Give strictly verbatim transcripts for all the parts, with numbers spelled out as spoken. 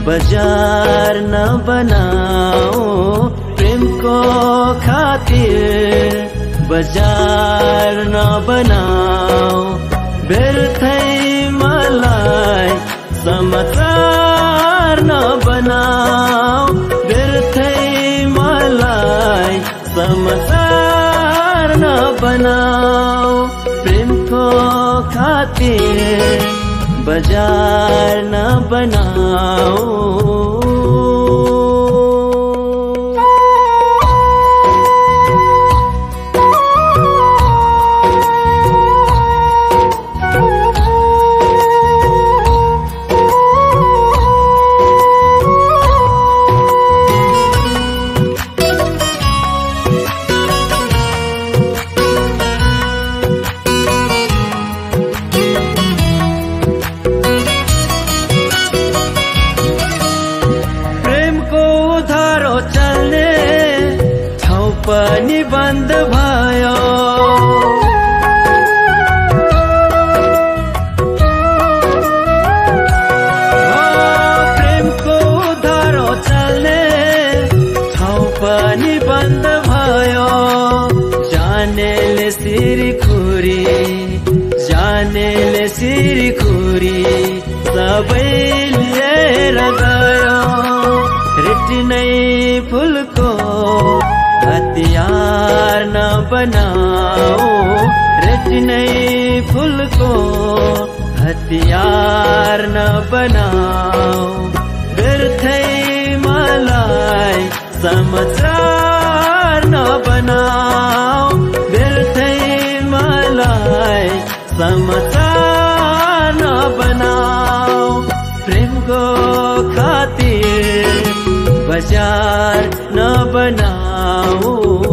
बजार न बनाओ प्रेम को खातिर, बजार न बनाओ व्यर्थै मलाई समाचार न बनाओ, व्यर्थै मलाई समाचार न बनाओ प्रेम को खातिर, बजार न बनाओ। पनि बन्द भयो, प्रेमको धारो चल्ने ठाउँ पनि बन्द भयो। जानेले सिरखुरी, जानेले सिरखुरी सबै लिएर गयो। रेटिनै फुलको हतियार न बनाओ, रेटिनै फुलको हतियार न बनाओ व्यर्थै मलाई समाचार न बनाओ, व्यर्थै मलाई समाचार न बनाओ प्रेमको खातिर, बजार न बनाओ।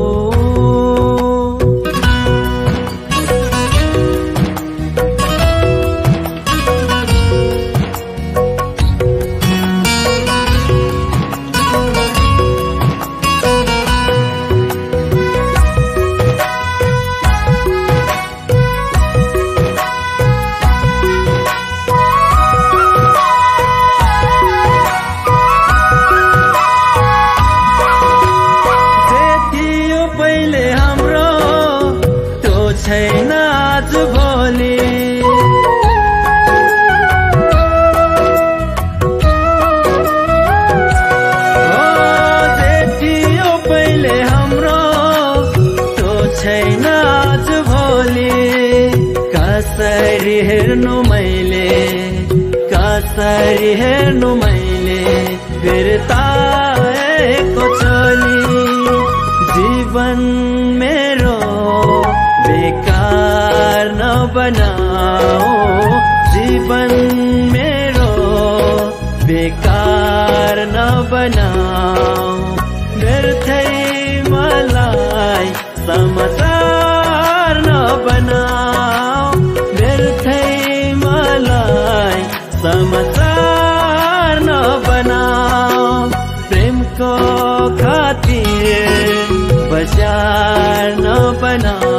छैन आज भोलि, जे थियो पहिले हाम्रो त्यो छैन आज भोलि। कसरी हेर्नु मैले, कसरी हेर्नु मैले फिर्ताएको चोली। जीवन मेरो बेकार न बनाओ, जीवन मेरो बेकार न बनाओ व्यर्थै मलाई समाचार न बनाओ, व्यर्थै मलाई समाचार न बनाओ प्रेमको खातिर, बजार न बनाओ।